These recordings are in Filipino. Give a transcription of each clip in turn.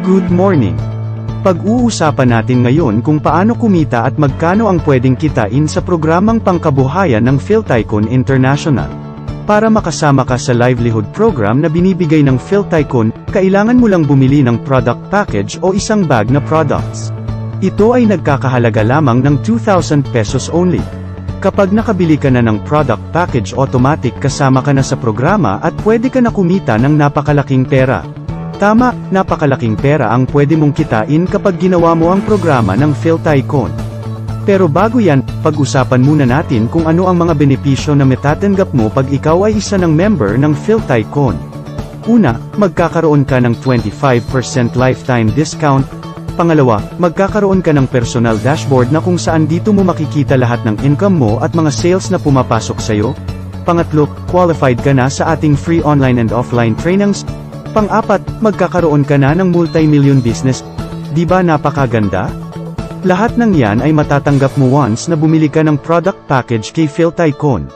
Good morning! Pag-uusapan natin ngayon kung paano kumita at magkano ang pwedeng kitain sa programang pangkabuhayan ng PhilTycoon International. Para makasama ka sa livelihood program na binibigay ng PhilTycoon, kailangan mo lang bumili ng product package o isang bag na products. Ito ay nagkakahalaga lamang ng 2,000 pesos only. Kapag nakabili ka na ng product package, automatic kasama ka na sa programa at pwede ka na kumita ng napakalaking pera. Tama, napakalaking pera ang pwede mong kitain kapag ginawa mo ang programa ng PhilTycoon. Pero bago yan, pag-usapan muna natin kung ano ang mga benepisyo na matatanggap mo pag ikaw ay isa ng member ng PhilTycoon. Una, magkakaroon ka ng 25% lifetime discount. Pangalawa, magkakaroon ka ng personal dashboard na kung saan dito mo makikita lahat ng income mo at mga sales na pumapasok sa'yo. Pangatlo, qualified ka na sa ating free online and offline trainings. Pang-apat, magkakaroon ka na ng multi-million business. Di ba napakaganda? Lahat ng yan ay matatanggap mo once na bumili ka ng product package kay PhilTycoon.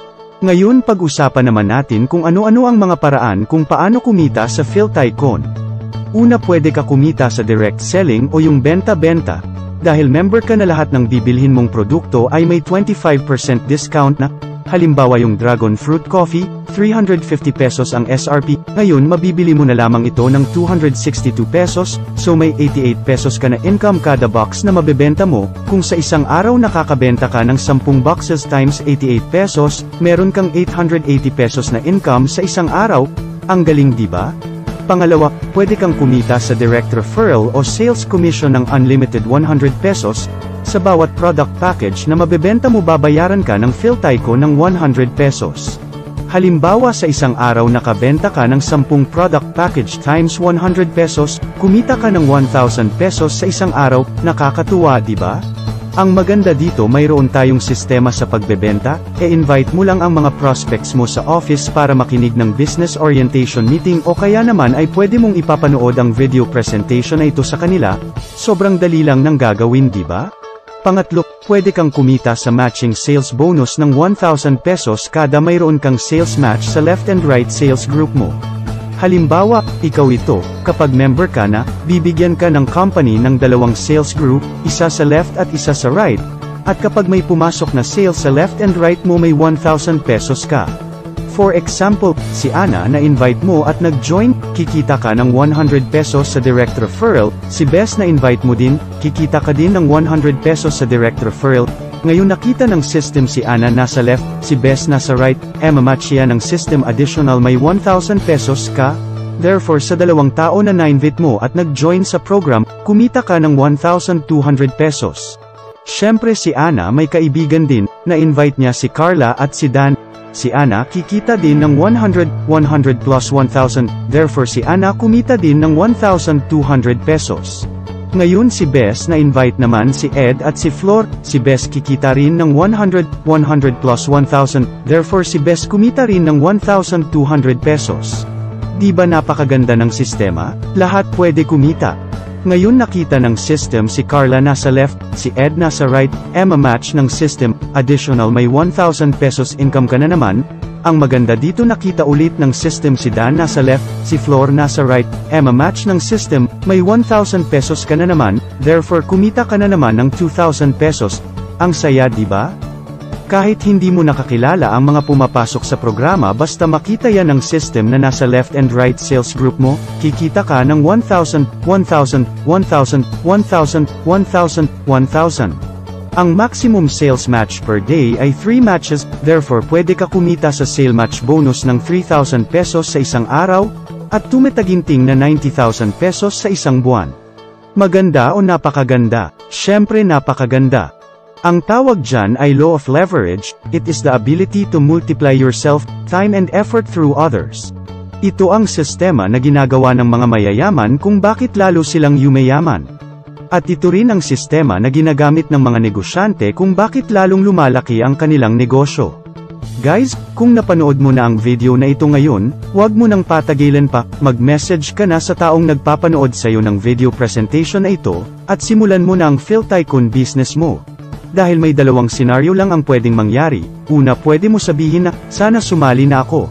Ngayon pag-usapan naman natin kung ano-ano ang mga paraan kung paano kumita sa PhilTycoon. Una, pwede ka kumita sa direct selling o yung benta-benta. Dahil member ka na, lahat ng bibilhin mong produkto ay may 25% discount na. Halimbawa yung Dragon Fruit Coffee, 350 pesos ang SRP, ngayon mabibili mo na lamang ito ng 262 pesos, so may 88 pesos ka na income kada box na mabebenta mo. Kung sa isang araw nakakabenta ka ng 10 boxes times 88 pesos, meron kang 880 pesos na income sa isang araw. Ang galing, di ba? Pangalawa, pwede kang kumita sa direct referral o sales commission ng unlimited 100 pesos, sa bawat product package na mabebenta mo babayaran ka ng PhilTycoon ng 100 pesos. Halimbawa sa isang araw nakabenta ka ng 10 product package times 100 pesos, kumita ka ng 1,000 pesos sa isang araw. Nakakatuwa, di ba? Ang maganda dito, mayroon tayong sistema sa pagbebenta, invite mo lang ang mga prospects mo sa office para makinig ng business orientation meeting o kaya naman ay pwede mong ipapanood ang video presentation na ito sa kanila. Sobrang dali lang ng gagawin, di ba? Pangatlo, pwede kang kumita sa matching sales bonus ng 1,000 pesos kada mayroon kang sales match sa left and right sales group mo. Halimbawa, ikaw ito, kapag member ka na, bibigyan ka ng company ng 2 sales group, isa sa left at isa sa right. At kapag may pumasok na sales sa left and right mo, may 1,000 pesos ka. For example, si Ana na invite mo at nag-join, kikita ka ng 100 pesos sa direct referral. Si Bess na invite mo din, kikita ka din ng 100 pesos sa direct referral. Ngayon nakita ng system si Ana nasa left, si Bess nasa right, mamatch yan ng system, additional may 1,000 pesos ka. Therefore sa 2 tao na na-invite mo at nag-join sa program, kumita ka ng 1,200 pesos. Syempre si Ana may kaibigan din, na-invite niya si Carla at si Dan. Si Ana kikita din ng 100 plus 1,000, therefore si Ana kumita din ng 1,200 pesos. Ngayon si Bess na-invite naman si Ed at si Flor, si Bess kikita rin ng 100 plus 1,000, therefore si Bess kumita rin ng 1,200 pesos. Di ba napakaganda ng sistema? Lahat pwede kumita. Ngayon nakita ng system si Carla nasa left, si Ed nasa right, match ng system, additional may 1,000 pesos income ka na naman. Ang maganda dito, nakita ulit ng system si Dan nasa left, si Flor nasa right, match ng system, may 1,000 pesos ka na naman, therefore kumita ka na naman ng 2,000 pesos. Ang saya, di ba? Kahit hindi mo nakakilala ang mga pumapasok sa programa, basta makita yan ng system na nasa left and right sales group mo, kikita ka ng 1,000, 1,000, 1,000, 1,000, 1,000, 1,000. Ang maximum sales match per day ay 3 matches, therefore pwede ka kumita sa sale match bonus ng 3,000 pesos sa isang araw, at tumetaginting na 90,000 pesos sa isang buwan. Maganda o napakaganda? Syempre napakaganda. Ang tawag dyan ay law of leverage. It is the ability to multiply yourself, time and effort through others. Ito ang sistema na ginagawa ng mga mayayaman kung bakit lalo silang yumayaman. At ito rin ang sistema na ginagamit ng mga negosyante kung bakit lalong lumalaki ang kanilang negosyo. Guys, kung napanood mo na ang video na ito ngayon, huwag mo nang patagilan pa, mag-message ka na sa taong nagpapanood sa'yo ng video presentation na ito, at simulan mo na ang PhilTycoon business mo. Dahil may 2 senaryo lang ang pwedeng mangyari. Una, pwede mo sabihin na, sana sumali na ako.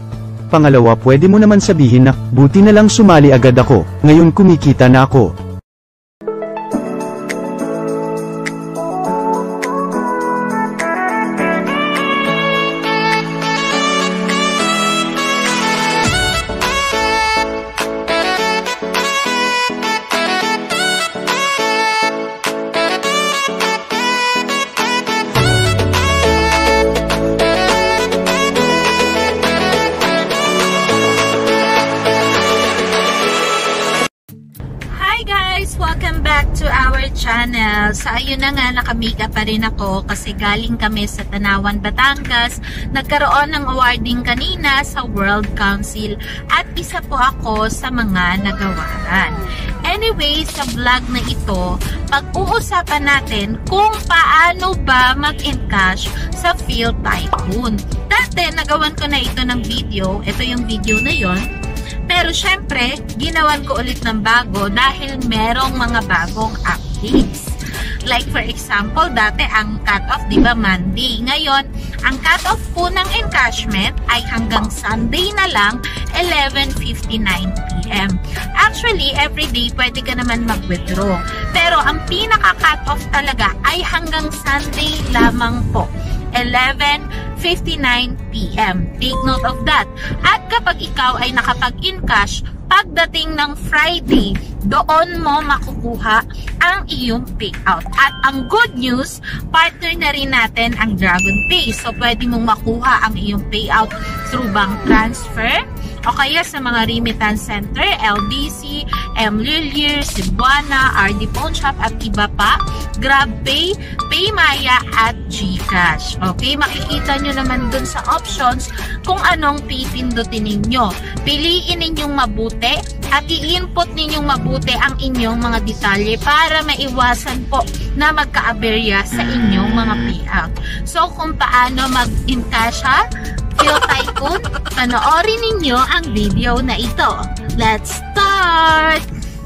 Pangalawa, pwede mo naman sabihin na, buti na lang sumali agad ako, ngayon kumikita na ako. Welcome back to our channel. So ayun na nga, nakamika pa rin ako kasi galing kami sa Tanawan, Batangas. Nagkaroon ng awarding kanina sa World Council at isa po ako sa mga nagawaran. Anyway, sa vlog na ito, pag-uusapan natin kung paano ba mag-encash sa Field Tycoon. Dati, nagawan ko na ito ng video. Ito yung video na yon. Pero syempre, ginawan ko ulit ng bago dahil merong mga bagong updates. Like for example, dati ang cut-off, di ba, Monday. Ngayon, ang cut-off po ng encashment ay hanggang Sunday na lang, 11:59 PM. Actually, everyday pwede ka naman mag-withdraw. Pero ang pinaka-cut-off talaga ay hanggang Sunday lamang po, 11:59 PM. Take note of that. At kapag ikaw ay nakapag-encash, pagdating ng Friday, doon mo makukuha ang iyong payout. At ang good news, partner na rin natin ang Dragon Pay. So, pwede mong makuha ang iyong payout through bank transfer o kaya sa mga remittance center, LBC, Mlilier, Cebuana, RD Pawn Shop at iba pa, GrabPay, PayMaya at GCash. Okay, makikita nyo naman dun sa options kung anong pipindutin ninyo. Piliin ninyong mabuti at i-input ninyong mabuti ang inyong mga detalye para maiwasan po na magka-aberya sa inyong mga payout. So, kung paano mag-encash Field Tycoon, panoorin ninyo ang video na ito. Let's start!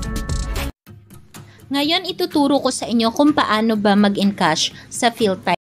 Ngayon, ituturo ko sa inyo kung paano ba mag-encash sa Field Tycoon.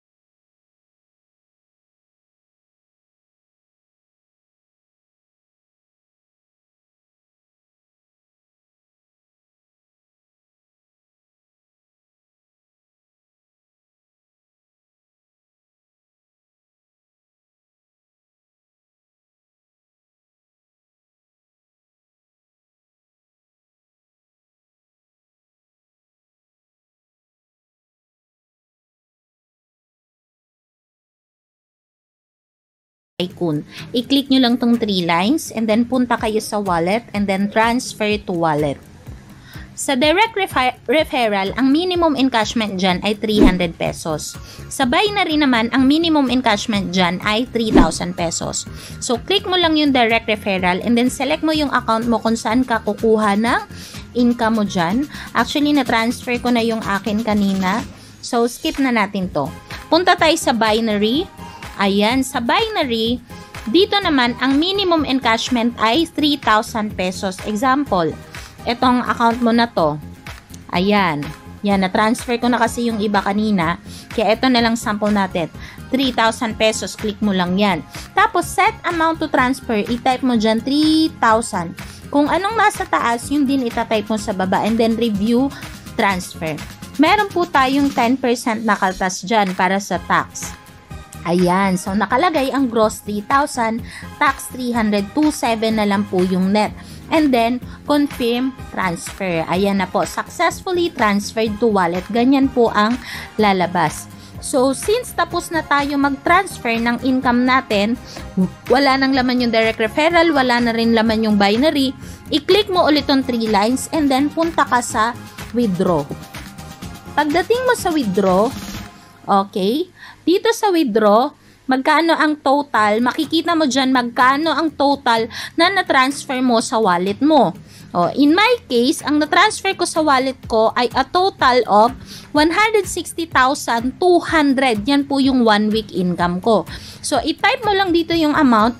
I-click nyo lang tong 3 lines and then punta kayo sa wallet and then transfer to wallet. Sa direct referral, ang minimum encashment dyan ay 300 pesos. Sa binary naman, ang minimum encashment dyan ay 3,000 pesos. So, click mo lang yung direct referral and then select mo yung account mo kung saan ka kukuha ng income mo dyan. Actually, na-transfer ko na yung akin kanina. So, skip na natin to. Punta tayo sa binary. Ayan, sa binary, dito naman, ang minimum encashment ay 3,000 pesos. Example, itong account mo na to. Ayan. Yan, na-transfer ko na kasi yung iba kanina. Kaya ito na lang sample natin. 3,000 pesos, click mo lang yan. Tapos, set amount to transfer, i-type mo dyan 3,000. Kung anong nasa taas, yun din itatype mo sa baba. And then, review transfer. Meron po tayong 10% na kaltas dyan para sa tax. Ayan, so nakalagay ang gross 3,000, tax 327 na lang po yung net. And then, confirm transfer. Ayan na po, successfully transferred to wallet. Ganyan po ang lalabas. So, since tapos na tayo mag-transfer ng income natin, wala nang laman yung direct referral, wala na rin laman yung binary, i-click mo ulit yung 3 lines and then punta ka sa withdraw. Pagdating mo sa withdraw, okay, dito sa withdraw, magkano ang total, makikita mo dyan magkano ang total na na-transfer mo sa wallet mo. O, in my case, ang na-transfer ko sa wallet ko ay a total of 160,200. Yan po yung 1 week income ko. So, i-type mo lang dito yung amount,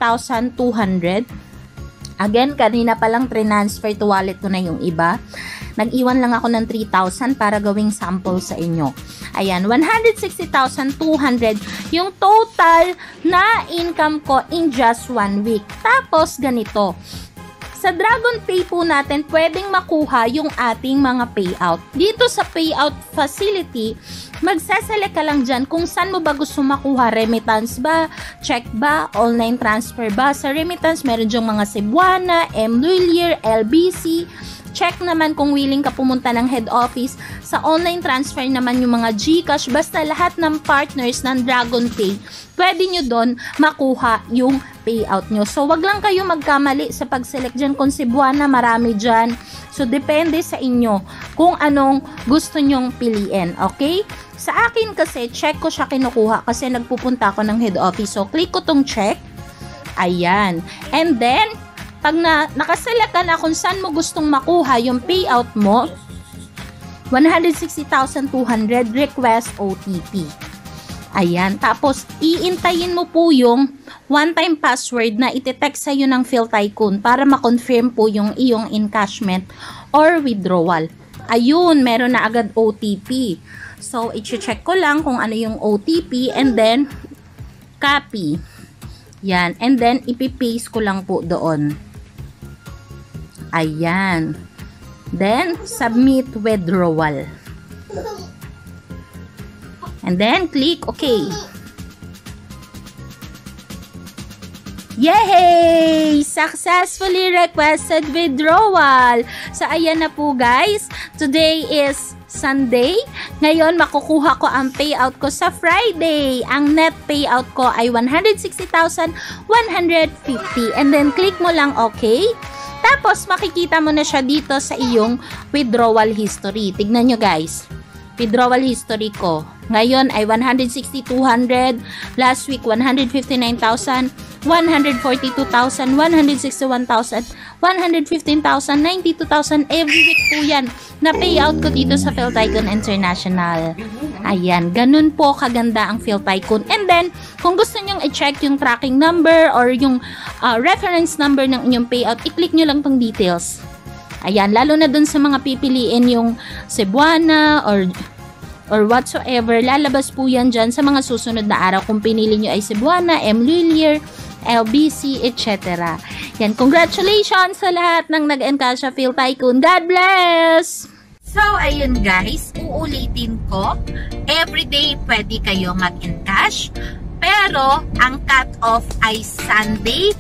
160,200. Again, kanina palang transfer to wallet ko na yung iba. Nag-iwan lang ako ng 3,000 para gawing sample sa inyo. Ayan, 160,200 yung total na income ko in just 1 week. Tapos, ganito. Sa DragonPay po natin, pwedeng makuha yung ating mga payout. Dito sa payout facility, magsaselect ka lang dyan kung saan mo ba gusto makuha. Remittance ba? Check ba? Online transfer ba? Sa remittance, meron dyang mga Cebuana, Mlulier, LBC. Check naman kung willing ka pumunta ng head office. Sa online transfer naman yung mga GCash. Basta lahat ng partners ng DragonPay, pwede nyo doon makuha yung payout nyo. So, wag lang kayo magkamali sa pag-select dyan. Kung Cebuana, marami dyan. So, depende sa inyo kung anong gusto nyong piliin. Okay? Sa akin kasi, check ko siya kinukuha kasi nagpupunta ako ng head office. So, click ko tong check. Ayan. And then, pag nakaselect ka na kung saan mo gustong makuha yung payout mo, 160,200 request OTP. Ayan. Tapos, iintayin mo po yung one-time password na iti-text sa'yo ng PhilTycoon para ma-confirm po yung iyong encashment or withdrawal. Ayun, meron na agad OTP. So, i-check ko lang kung ano yung OTP and then, copy. Yan. And then, ipipaste ko lang po doon. Ayan. Then, submit withdrawal. And then, click OK. Yay! Successfully requested withdrawal. So, ayan na po guys. Today is Sunday. Ngayon, makukuha ko ang payout ko sa Friday. Ang net payout ko ay 160,150. And then, click mo lang OK. Tapos, makikita mo na siya dito sa iyong withdrawal history. Tignan nyo guys. Withdrawal history ko. Ngayon ay 160,200. Last week, 159,000. 142,000. 161,000. 115,000. 92,000. Every week po yan na payout ko dito sa PhilTycoon International. Ayan. Ganun po kaganda ang PhilTycoon. And then, kung gusto nyong i-check yung tracking number or yung reference number ng inyong payout, i-click nyo lang tong details. Ayan, lalo na dun sa mga pipiliin yung Cebuana or whatsoever, lalabas po yan dyan sa mga susunod na araw kung pinili nyo ay Cebuana, Mlulier, LBC, etc. Yan, congratulations sa lahat ng nag-encash sa PhilTycoon. God bless! So, ayun guys, uulitin ko, everyday pwede kayo mag-encash. Pero, ang cut-off ay Sunday,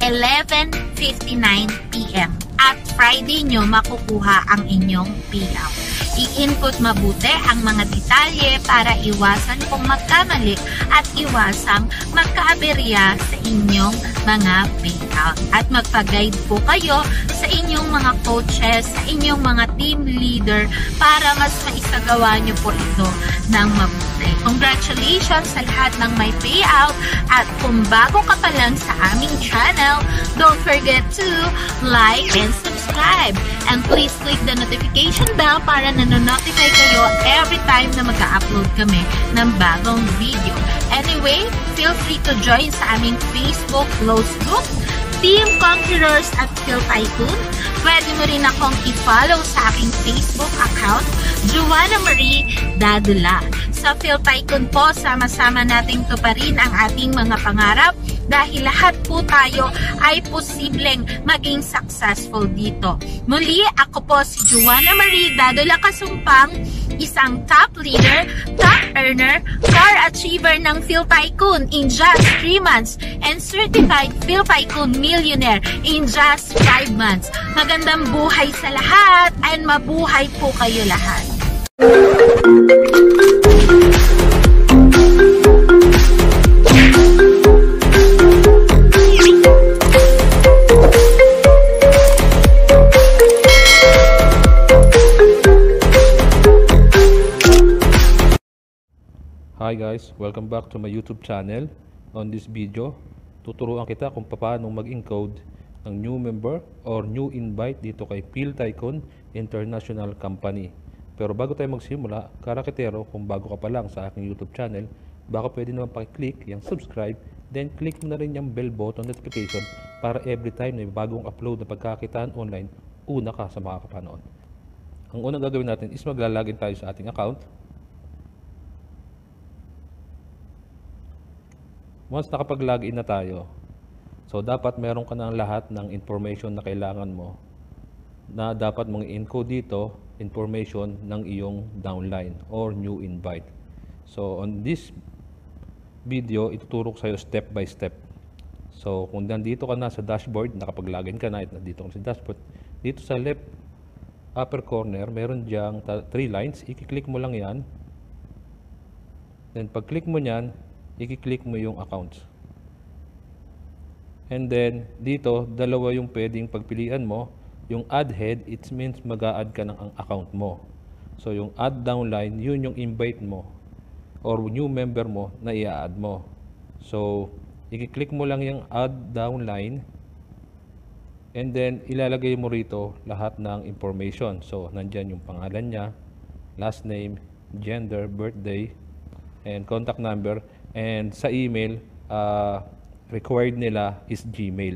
11:59 PM. At Friday nyo makukuha ang inyong payout. I-input mabuti ang mga detalye para iwasan kung magkamali at iwasang magkaaberya sa inyong mga payout. At magpa-guide po kayo sa inyong mga coaches, sa inyong mga team leader para mas maisagawa nyo po ito ng mabuti. Congratulations sa lahat ng may payout at kung bago ka pa lang sa aming channel, don't forget to like and subscribe and please click the notification bell para nanonotify kayo every time na mag-upload kami ng bagong video. Anyway, feel free to join sa aming Facebook close group, Team Conquerors at PhilTycoon. Pwede mo rin akong i-follow sa aking Facebook account, Joanna Marie Dadula. Sa PhilTycoon po, sama-sama nating tuparin ang ating mga pangarap dahil lahat po tayo ay posibleng maging successful dito. Muli, ako po si Joanna Marie Dadula Kasumpang, isang top leader, top earner, car achiever ng PhilTycoon in just 3 months and certified PhilTycoon millionaire in just 5 months. Magandang buhay sa lahat and mabuhay po kayo lahat. Hi guys, welcome back to my YouTube channel. On this video, tuturuan kita kung paano mag-encode ng new member or new invite dito kay PhilTycoon International Company. Pero bago tayo magsimula, karaketero, kung bago ka pa lang sa aking YouTube channel, baka pwede naman pakiclick yung subscribe, then click mo na rin yung bell button notification para every time na may bagong upload na pagkakitaan online, una ka sa makakapanood. ang unang gagawin natin is maglalagin tayo sa ating account. Once nakapag-login na tayo, so dapat meron ka ng lahat ng information na kailangan mo na dapat mong i-encode dito, information ng iyong downline or new invite. So on this video, ituturo ko sa'yo step by step. So kung nandito ka na sa dashboard, nakapag-login ka na, nandito ka sa dashboard, dito sa left upper corner, meron diyang 3 lines, i-click mo lang yan. Then pag click mo yan, i-click mo yung accounts. And then dito, dalawa yung pwedeng pagpilian mo. Yung add head, it means mag-a-add ka ng ang account mo. So yung add downline, yun yung invite mo or new member mo na i-add mo. So i-click mo lang yung add downline and then ilalagay mo rito lahat ng information. So nandyan yung pangalan niya, last name, gender, birthday, and contact number. And sa email, required nila is Gmail.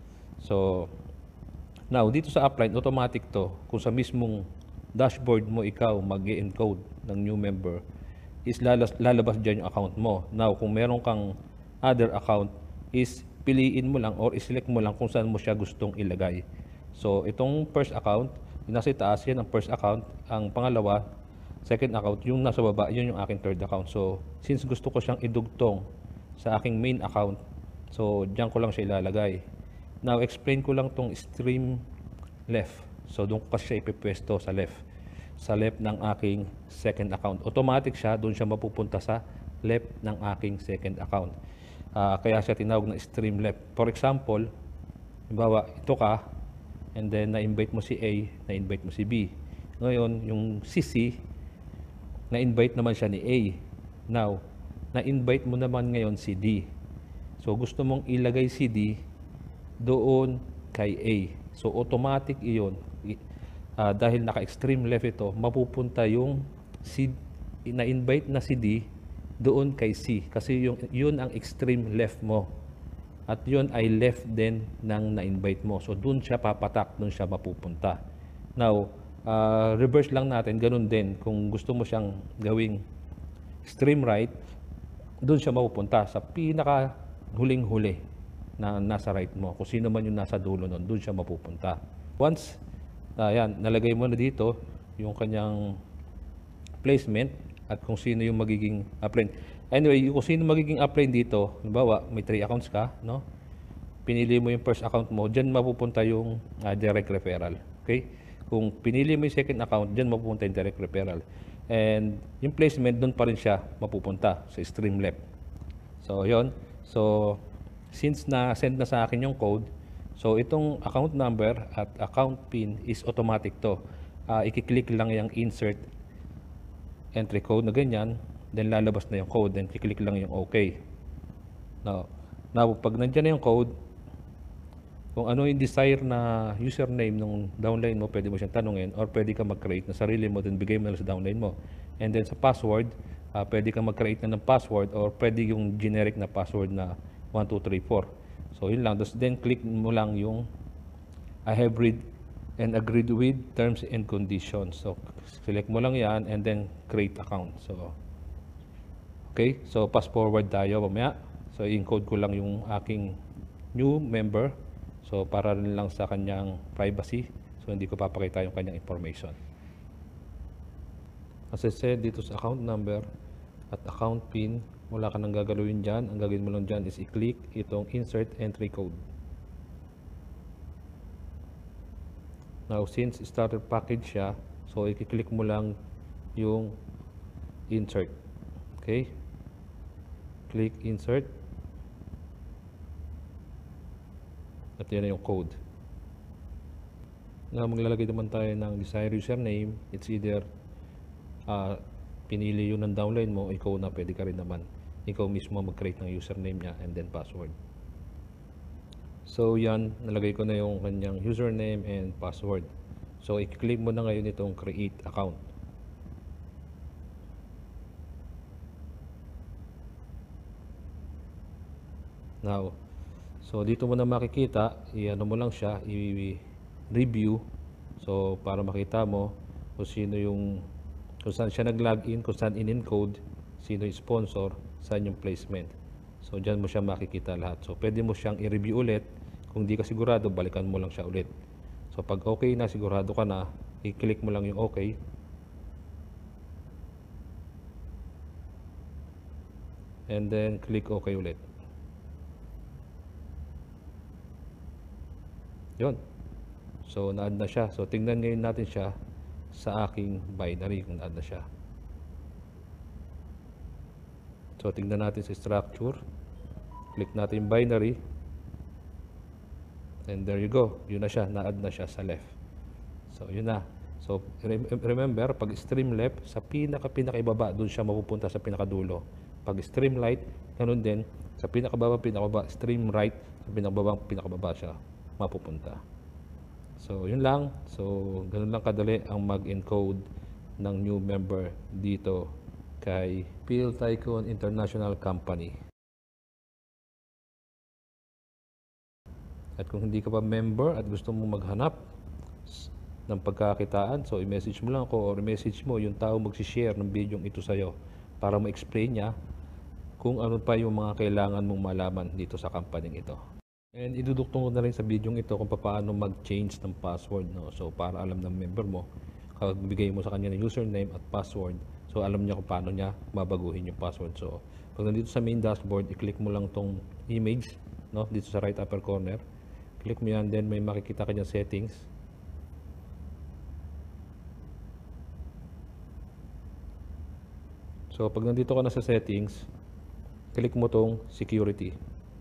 So now, dito sa upline, automatic to. Kung sa mismong dashboard mo ikaw mag-encode ng new member, is lalabas dyan yung account mo. Now, kung meron kang other account, is piliin mo lang or iselect mo lang kung saan mo siya gustong ilagay. So, itong first account, yung nasa itaas, yan ang first account. Ang pangalawa, second account, yung nasa baba, yun yung aking third account. So, since gusto ko siyang idugtong sa aking main account, so, dyan ko lang siya ilalagay. Now, explain ko lang tong stream left. So, doon ko kasi siya ipipwesto sa left. Sa left ng aking second account. Automatic siya, doon siya mapupunta sa left ng aking second account. Kaya siya tinawag na stream left. For example, halimbawa, ito ka, and then na-invite mo si A, na-invite mo si B. Ngayon, yung si C, na-invite naman siya ni A. Now, na-invite mo naman ngayon si D. So, gusto mong ilagay si D doon kay A. So, automatic iyon. Dahil naka-extreme left ito, mapupunta yung si, na-invite na si D doon kay C. Kasi yun ang extreme left mo. At yun ay left din ng na-invite mo. So, doon siya papatak, doon siya mapupunta. Now, reverse lang natin, ganun din. Kung gusto mo siyang gawing extreme right, doon siya mapupunta sa pinaka huling-huli na nasa right mo. Kung sino man yung nasa dulo nun, doon siya mapupunta. Once, yan, nalagay mo na dito yung kanyang placement at kung sino yung magiging upline. Anyway, kung sino magiging upline dito, halimbawa, may 3 accounts ka, no? Pinili mo yung first account mo, dyan mapupunta yung direct referral. Okay? Kung pinili mo yung second account, dyan mapupunta yung direct referral. And yung placement, doon pa rin siya mapupunta sa stream left. So, yon. So, since na-send na sa akin yung code, so itong account number at account PIN is automatic to. I-click lang yung insert entry code na ganyan, then lalabas na yung code, then i-click lang yung OK. Now, pag nandiyan na yung code, kung ano yung desire na username ng downline mo, pwede mo siyang tanungin or pwede ka mag-create na sarili mo, then bigay mo na sa downline mo. And then sa password, pwede ka mag-create na ng password or pwede yung generic na password na 1, 2, 3, 4. So, yun lang. Then click mo lang yung I have read and agreed with terms and conditions. So, select mo lang yan and then create account. So, okay. So, pass forward tayo mamaya. So, i-encode ko lang yung aking new member. So, para rin lang sa kanyang privacy. So, hindi ko papakita yung kanyang information. As I said, dito sa account number at account PIN, wala ka nang gagalawin dyan. Ang gagawin mo lang dyan is i-click itong insert entry code. Now, since starter package siya, so i-click mo lang yung insert. Okay? Click insert. At yan na yung code. Now, maglalagay naman tayo ng desired username. It's either pinili yun ng downline mo, ikaw na, pwede ka rin naman. Ikaw mismo mag-create ng username niya and then password. So, yan, nalagay ko na yung kanyang username and password. So, i-click mo na ngayon itong create account. Now, so dito mo na makikita, i-ano mo lang siya, i-review. So, para makita mo kung sino yung, kung saan siya nag-login, kung saan in-encode, sino yung sponsor, saan yung placement. So dyan mo siya makikita lahat. So pwede mo siyang i-review ulit. Kung di ka sigurado, balikan mo lang siya ulit. So pag okay na, sigurado ka na, i-click mo lang yung okay. And then click okay ulit. Yun. So na-add na siya. So tingnan ngayon natin siya sa aking binary kung na-add na siya. So tingnan natin sa structure. Click natin yung binary. And there you go. Yun na siya. Na-add na siya sa left. So yun na. So remember, pag stream left, sa pinaka-ibaba, doon siya mapupunta sa pinakadulo. Pag stream right, ganun din. Sa pinakababa, stream right, sa pinakababa siya mapupunta. So yun lang. So ganun lang kadali ang mag-encode ng new member dito kay PhilTycoon International Company. At kung hindi ka pa member at gusto mong maghanap ng pagkakitaan, so i-message mo lang ako or i-message mo yung tao mag-share ng video ito sa'yo para ma-explain niya kung ano pa yung mga kailangan mong malaman dito sa company ito. And iduduktong ko na rin sa video ito kung paano mag-change ng password. No? So para alam ng member mo, kapag bigay mo sa kanya ng username at password, so alam niya kung paano niya babaguhin yung password. So pag nandito sa main dashboard, i-click mo lang tong image, no? Dito sa right upper corner. Click mo yan, then may makikita ka dyan settings. So pag nandito ka na sa settings, click mo tong security.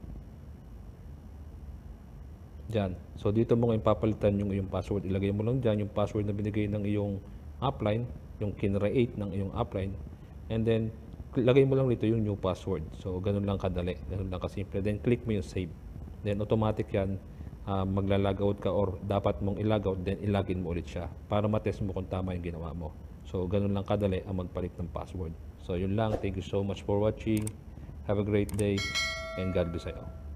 Diyan. So dito mo ngayon papalitan yung iyong password. Ilagay mo lang dyan yung password na binigay ng iyong upline, yung kinreate ng iyong upline. And then, lagay mo lang dito yung new password. So ganun lang kadali. Ganun lang kasimple. Then click mo yung save. Then automatic yan, magla-log out ka or dapat mong i-log out, then i-login mo ulit siya para matest mo kung tama yung ginawa mo. So ganun lang kadali ang magpalit ng password. So yun lang. Thank you so much for watching. Have a great day and God bless you.